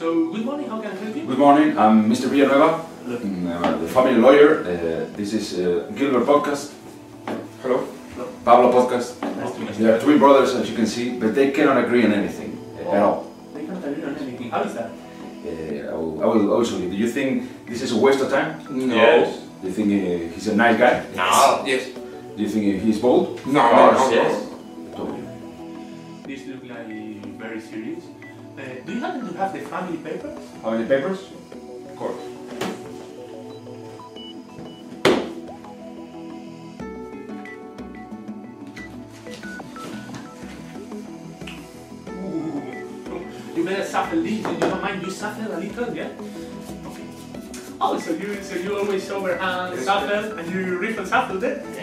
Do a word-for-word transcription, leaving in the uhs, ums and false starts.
So, good morning, how can I help you? Good morning, I'm Mister Villanueva, I'm the family lawyer. Uh, this is uh, Gilbert Podcast. Hello. Hello. Pablo Podcast. Nice to meet you. They are twin brothers, as you can see, but they cannot agree on anything uh, at all. They cannot agree on anything. How is that? Uh, I, will, I will also. Do you think this is a waste of time? No. Yes. Do you think uh, he's a nice guy? No. Yes. Do you think he's bold? No. Yes. No. Yes. Totally. This looks like very serious. Uh, do you happen to have the family papers? How many papers? Of course. You better shuffle this. You don't mind you shuffle a little, yeah? Okay. Oh, so you so you always overhand Yes. shuffle and you riffle shuffle then?